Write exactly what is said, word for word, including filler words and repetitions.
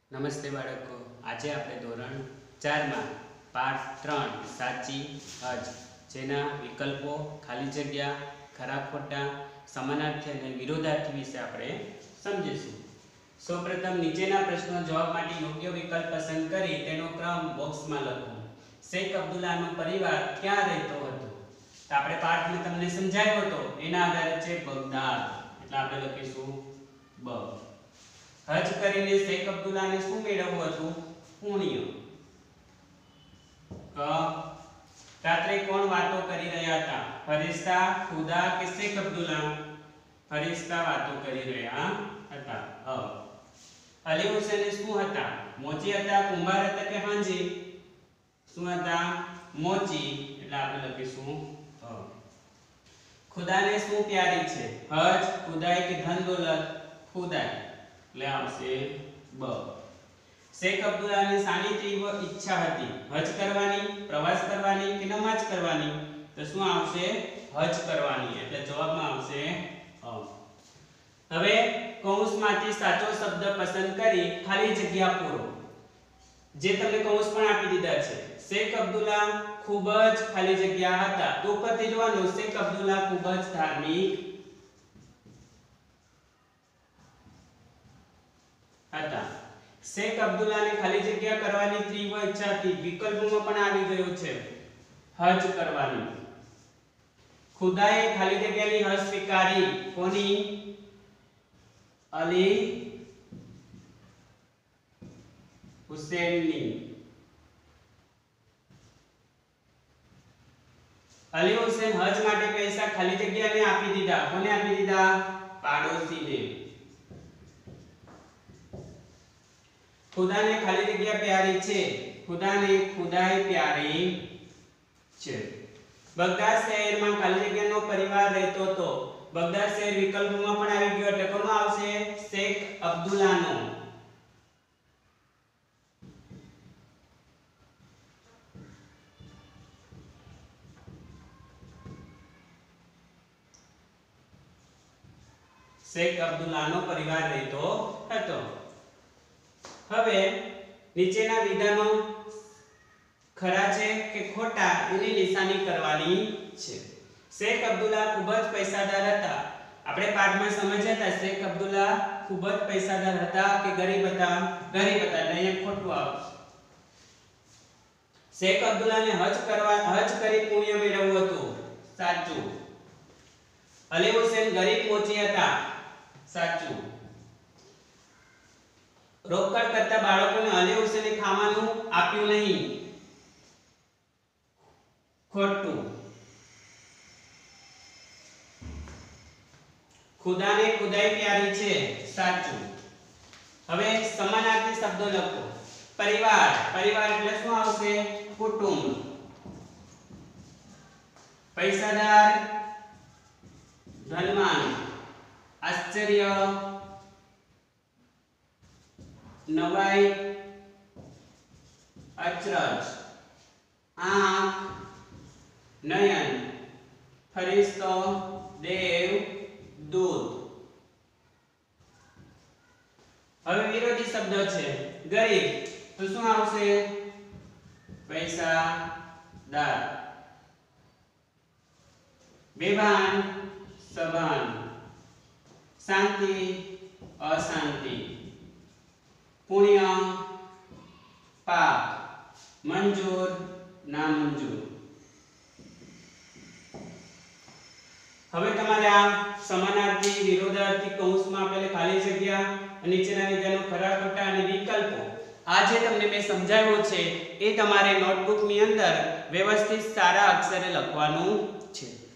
નમસ્તે બાળકો, આજે આપણે ધોરણ ચારમાં પાઠ ત્રણ સાચી હજ જેના વિકલ્પો, ખાલી જગ્યા, ખરા ખોટા, સમાનાર્થી અને વિરોધાર્થી વિશે આપણે સમજીશું. સૌપ્રથમ નીચેના પ્રશ્નો જવાબ માટે યોગ્ય વિકલ્પ પસંદ કરી તેનો ક્રમ બોક્સમાં લખો. શેખ અબ્દુલ્લાનો પરિવાર ક્યાં રહેતો હતો? તો આપણે પાઠમાં તમને સમજાવ્યો હતો એના આધારે છે બગદાદ, એટલે આપણે લખીશું બ. હજ કરીને શેખ અબ્દુલ્લાને શું મેળવવું હતું? પુણ્ય. ક રાત્રે કોણ વાતો કરી રહ્યા હતા? ફરિશ્તા, ખુદા કે શેખ અબ્દુલ્લા? ફરિશ્તા વાતો કરી રહ્યા હતા. અ અલી હુસૈન શું હતા? મોચી હતા, કુંભાર હતા કે હાંજી? શું હતા? મોચી, એટલે આપણે લખીશું અ. ખુદાને શું પ્યારી છે? હજ, ખુદાઈ કે ધન દોલત? ખુદાઈ, એટલે આવશે બ. શેખ અબ્દુલ્લાને શાની તીવ્ર ઈચ્છા હતી? હજ કરવાની, પ્રવાસ કરવાની કે નમાઝ કરવાની? તો શું આવશે? હજ કરવાની, એટલે જવાબમાં આવશે અ. હવે કૌંસમાંથી સાચો શબ્દ પસંદ કરી ખાલી જગ્યા પૂરો. જે તમને કૌંસ પણ આપી દીધા છે. શેખ અબ્દુલ્લા ખૂબ જ ખાલી જગ્યા હતા. તો ઉપરથી જોવાનું, શેખ અબ્દુલ્લા ખૂબ જ ધાર્મિક હતા. શેખ અબ્દુલ્લાને ખાલી જગ્યા કરવાની તીવ્ર ઈચ્છા હતી. વિકલ્પોમાં પણ આવી ગયું છે હજ કરવાની. ખુદાએ ખાલી જગ્યાની હજ સ્વીકારી. કોની? અલી હુસૈનની. અલી હુસૈન હજ માટે પૈસા ખાલી જગ્યાને આપી દીધા. કોને આપી દીધા? પાડોશીને. ખુદાને ખાલી જગ્યા પ્યારી છે. ખુદાને ખુદાઈ પ્યારી છે. બગદાદ શહેરમાં ખાલી જગ્યાનો પરિવાર રહેતો હતો. બગદાદ શહેર વિકલ્પોમાં પણ આવી ગયો, એટલે કોનો આવશે? શેખ અબ્દુલ્લાનો. શેખ અબ્દુલ્લાનો પરિવાર રહેતો હતો. હવે નીચેના વિધાનો ખરા છે કે ખોટા એની નિશાની કરવાની છે. શેખ અબ્દુલ્લા ખૂબ જ પૈસાદાર હતા. આપણે પાઠમાં સમજ્યા હતા શેખ અબ્દુલ્લા ખૂબ જ પૈસાદાર હતા કે ગરીબ હતા? ગરીબ હતા, એટલે અહીંયા ખોટું આવશે. શેખ અબ્દુલ્લાને હજ કરવા હજ કરી પુણ્ય મેળવવું હતું. સાચું. અલી હુસૈન ગરીબ મોચી હતા. સાચું. રોકડ કરતા બાળકોને અલી હુસૈને ખાવાનું આપ્યું નહીં. ખોટું. ખુદાને ખુદાઈ પ્યારી છે. સાચું. હવે સમાનાર્થી શબ્દો લખો. પરિવાર, પરિવાર એટલે શું આવશે? કુટુંબ. પૈસાદાર, ધનવાન. આશ્ચર્ય, નવાઈ, અચરજ. આંખ, નયન. ફરિશ્તો, દેવ, દૂત. હવે વિરોધી શબ્દ છે. ગરીબ, તો શું આવશે? પૈસાદાર. બેભાન, સભાન. શાંતિ, અશાંતિ. પુણ્ય, પાપ. મંજૂર, નામંજૂર. હવે તમારે આ સમાનાર્થી, વિરોધાર્થી, કૌંસમાં આપેલી ખાલી જગ્યા, નીચેના વિધાનો ખરા ખોટા અને વિકલ્પો આ જે તમને મેં સમજાવ્યું છે એ તમારે નોટબુકની અંદર વ્યવસ્થિત સારા અક્ષરે લખવાનું છે.